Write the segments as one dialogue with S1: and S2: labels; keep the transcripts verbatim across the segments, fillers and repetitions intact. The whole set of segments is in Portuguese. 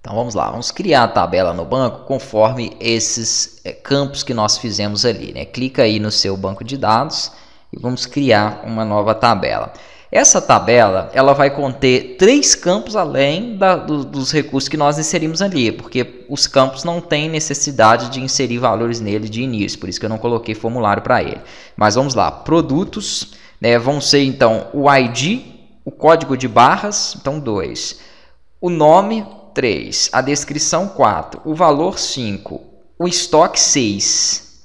S1: Então vamos lá, vamos criar a tabela no banco conforme esses é, campos que nós fizemos ali, né? Clica aí no seu banco de dados e vamos criar uma nova tabela. Essa tabela ela vai conter três campos além da, do, dos recursos que nós inserimos ali, porque os campos não têm necessidade de inserir valores nele de início, por isso que eu não coloquei formulário para ele. Mas vamos lá, produtos, né, vão ser então o I D, o código de barras, então dois, o nome três, a descrição quatro, o valor cinco, o estoque seis.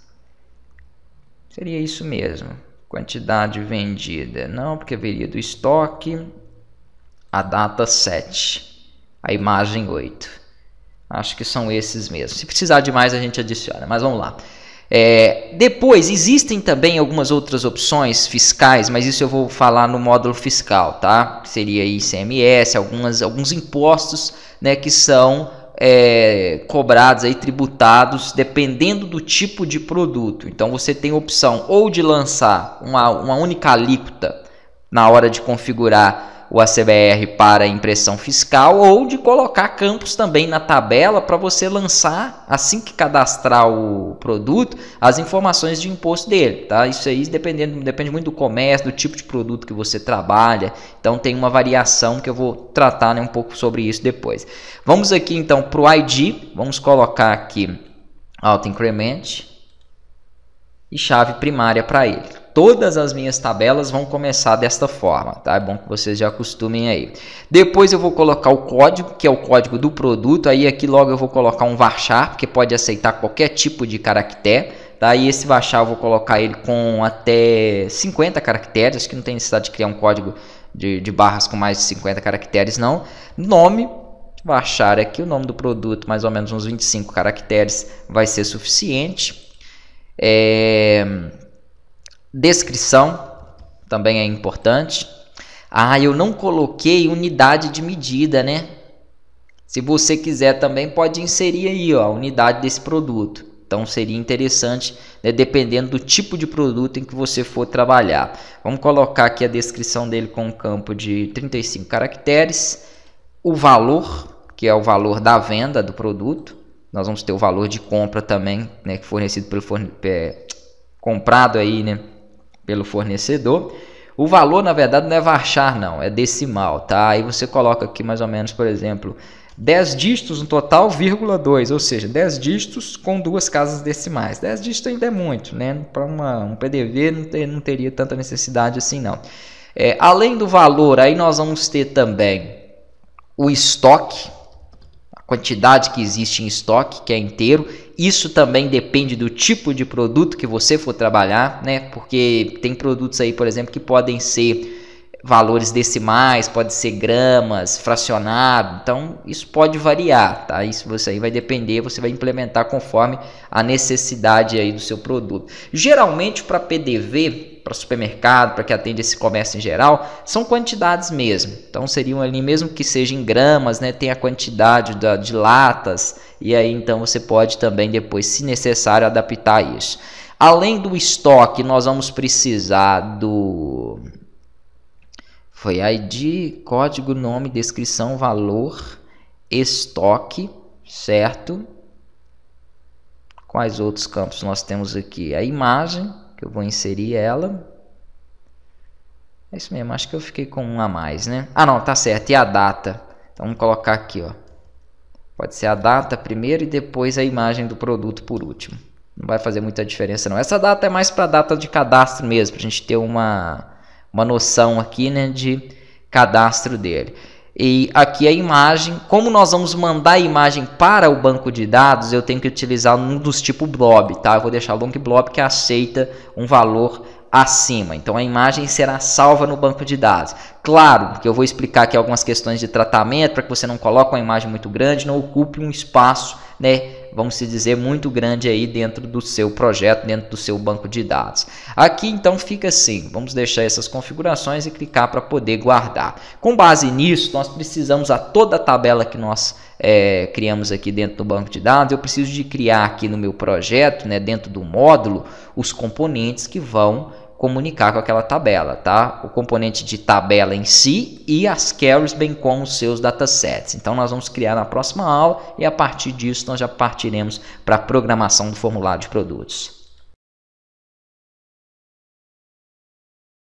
S1: Seria isso mesmo. Quantidade vendida, não, porque viria do estoque, a data sete, a imagem oito. Acho que são esses mesmo. Se precisar de mais, a gente adiciona, mas vamos lá. É, depois, existem também algumas outras opções fiscais, mas isso eu vou falar no módulo fiscal, tá? Seria I C M S, algumas, alguns impostos, né, que são É, cobrados aí, tributados, dependendo do tipo de produto. Então você tem a opção ou de lançar uma, uma única alíquota na hora de configurar o A C B R para impressão fiscal, ou de colocar campos também na tabela para você lançar, assim que cadastrar o produto, as informações de imposto dele, tá? Isso aí dependendo, depende muito do comércio, do tipo de produto que você trabalha, então tem uma variação que eu vou tratar, né, um pouco sobre isso depois. Vamos aqui então para o I D, vamos colocar aqui auto increment e chave primária para ele. Todas as minhas tabelas vão começar desta forma, tá? É bom que vocês já acostumem aí. Depois eu vou colocar o código, que é o código do produto. Aí aqui logo eu vou colocar um varchar, porque pode aceitar qualquer tipo de caractere, tá? E esse varchar eu vou colocar ele com até cinquenta caracteres. Acho que não tem necessidade de criar um código de, de barras com mais de cinquenta caracteres, não. Nome, varchar aqui o nome do produto, mais ou menos uns vinte e cinco caracteres vai ser suficiente. É... Descrição também é importante. Ah, eu não coloquei unidade de medida, né? Se você quiser também pode inserir aí, ó, a unidade desse produto. Então seria interessante, né, dependendo do tipo de produto em que você for trabalhar. Vamos colocar aqui a descrição dele com um campo de trinta e cinco caracteres. O valor, que é o valor da venda do produto. Nós vamos ter o valor de compra também, né, fornecido pelo forne... é, comprado aí, né, pelo fornecedor. O valor, na verdade, não é varchar, não, é decimal, tá? Aí você coloca aqui mais ou menos, por exemplo, dez dígitos no total, vírgula dois, ou seja, dez dígitos com duas casas decimais. dez dígitos ainda é muito, né? Para um P D V não, ter, não teria tanta necessidade assim, não. É, além do valor, aí nós vamos ter também o estoque, a quantidade que existe em estoque, que é inteiro. Isso também depende do tipo de produto que você for trabalhar, né? Porque tem produtos aí, por exemplo, que podem ser valores decimais, pode ser gramas, fracionado. Então, isso pode variar, tá? Isso você aí vai depender, você vai implementar conforme a necessidade aí do seu produto. Geralmente, para P D V, para supermercado, para que atende esse comércio em geral, são quantidades mesmo. Então, seriam ali, mesmo que seja em gramas, né? Tem a quantidade da, de latas, e aí então você pode também depois, se necessário, adaptar isso. Além do estoque, nós vamos precisar do... Foi I D, código, nome, descrição, valor, estoque, certo? Quais outros campos nós temos aqui? A imagem, que eu vou inserir ela. É isso mesmo, acho que eu fiquei com um a mais, né? Ah, não, tá certo. E a data? Então vamos colocar aqui, ó. Pode ser a data primeiro e depois a imagem do produto por último. Não vai fazer muita diferença, não. Essa data é mais para data de cadastro mesmo, para a gente ter uma... uma noção aqui, né, de cadastro dele. E aqui a imagem, como nós vamos mandar a imagem para o banco de dados, eu tenho que utilizar um dos tipos blob, tá? Eu vou deixar o long blob que aceita um valor acima. Então a imagem será salva no banco de dados. Claro que eu vou explicar aqui algumas questões de tratamento para que você não coloque uma imagem muito grande, não ocupe um espaço, né, vamos se dizer, muito grande aí dentro do seu projeto, dentro do seu banco de dados. Aqui então fica assim, vamos deixar essas configurações e clicar para poder guardar. Com base nisso, nós precisamos a toda a tabela que nós é, criamos aqui dentro do banco de dados, eu preciso de criar aqui no meu projeto, né, dentro do módulo, os componentes que vão comunicar com aquela tabela, tá? O componente de tabela em si e as queries, bem como os seus datasets. Então nós vamos criar na próxima aula e a partir disso nós já partiremos para a programação do formulário de produtos.